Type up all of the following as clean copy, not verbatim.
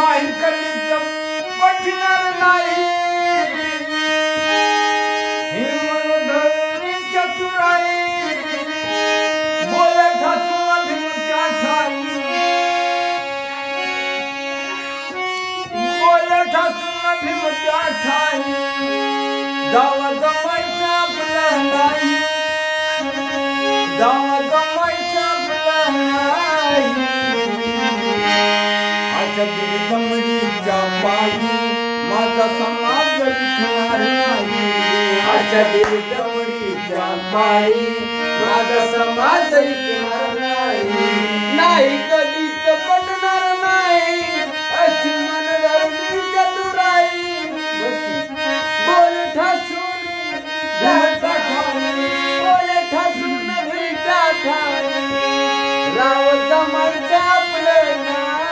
नाही कधीच पटणार नाही हे मनधरणी चतुराई बोलत हसून अभिमत्या ठाई बोलत हसून अभिमत्या ठाई दावा जमायचा आपला नाही दावा जमायचा आपला नाही अशा दमडीच्या पायी माझा समाज विखणार नाही अशा दमडीच्या पायी माझा समाज विखणार नाही नाही कधीच पडणार नाही अशी मनधरणी चतुराई बोल ठासून भेटा ठाई बोल ठासून भेटा ठाई राव जमायचं आपलं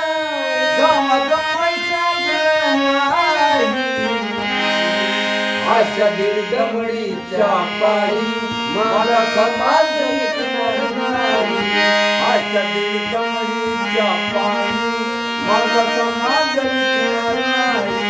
अशा दमडीच्या पायी मला समाज विकणार नाही अशा दमडीच्या पायी मला समाज विकणार नाही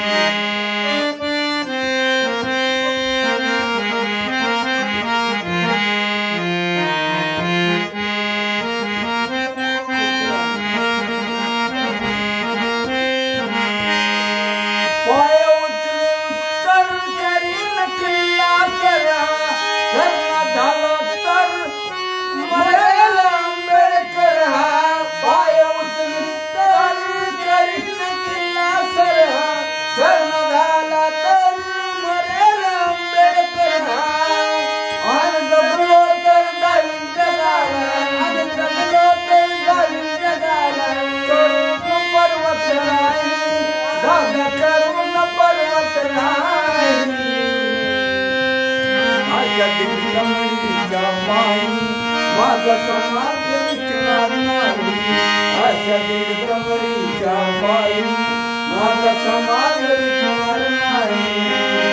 दमडीच्या पायी माझा समाज विकणार नाही अशा दमडीच्या पायी माझा समाज विकणार नाही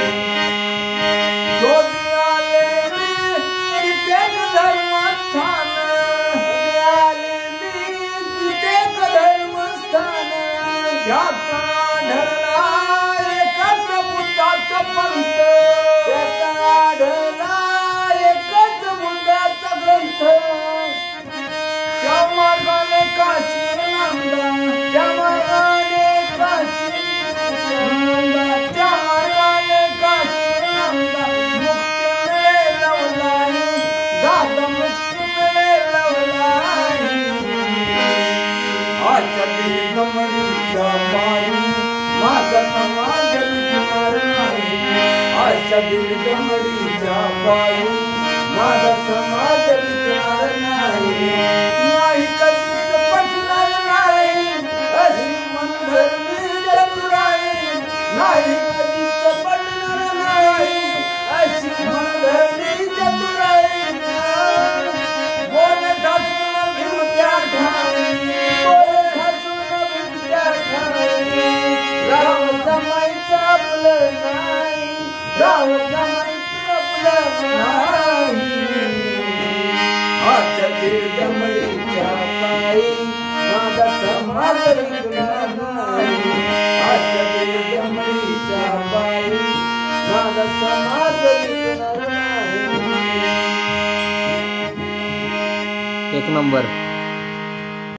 शोधी आले मी कित्येक धर्मस्थान आले मी कित्येक धर्मस्थान त्यात आढळला एकाच बुद्धाचा पंथ त्यात आढळला एकच बुद्धाचा ग्रंथ त्या मार्गाने काशी नंदा त्या मार्गाने काशी नंदा त्या मार्गाने काशी नंदा मुक्ती मिळेल लवलाई दादा मुक्ती मिळेल लवलाई अशा दमडीच्या पायी माझा समाज विकणार नाही अशा दमडीच्या पायी माझा समाज विकणार नाही नाही कधीच पटणार नाही अशी मनधरणी चतुराई नाही कधीच पटणार नाही अशी मनधरणी चतुराई बोलत हसून भिमत्या ठाई बोलत हसून भिमत्या ठाई राव जमायचं आपलं नाही राव जमायचं आपलं नाही अशा दमडीच्या पायी माझा समाज विकणार नाही अशा दमडीच्या पायी माझा समाज विकणार नाही एक नंबर।